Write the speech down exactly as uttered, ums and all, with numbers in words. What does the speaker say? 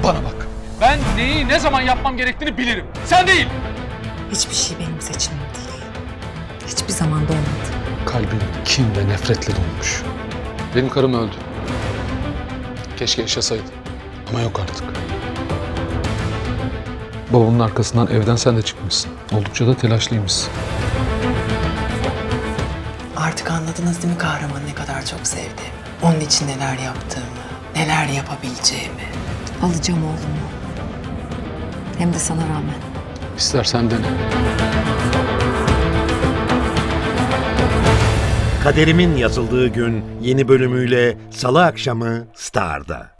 Bana bak. Ben neyi ne zaman yapmam gerektiğini bilirim. Sen değil. Hiçbir şey benim seçimim değil. Hiçbir zaman da olmadı. Kalbin kin ve nefretle dolmuş. Benim karım öldü. Keşke yaşasaydı. Ama yok artık. Babamın arkasından evden sen de çıkmışsın. Oldukça da telaşlıymışsın. Artık anladınız değil mi kahramanı ne kadar çok sevdiğimi? Onun için neler yaptığımı, neler yapabileceğimi. Alacağım oğlumu. Hem de sana rağmen. İstersen dene. Kaderimin yazıldığı gün yeni bölümüyle Salı akşamı Star'da.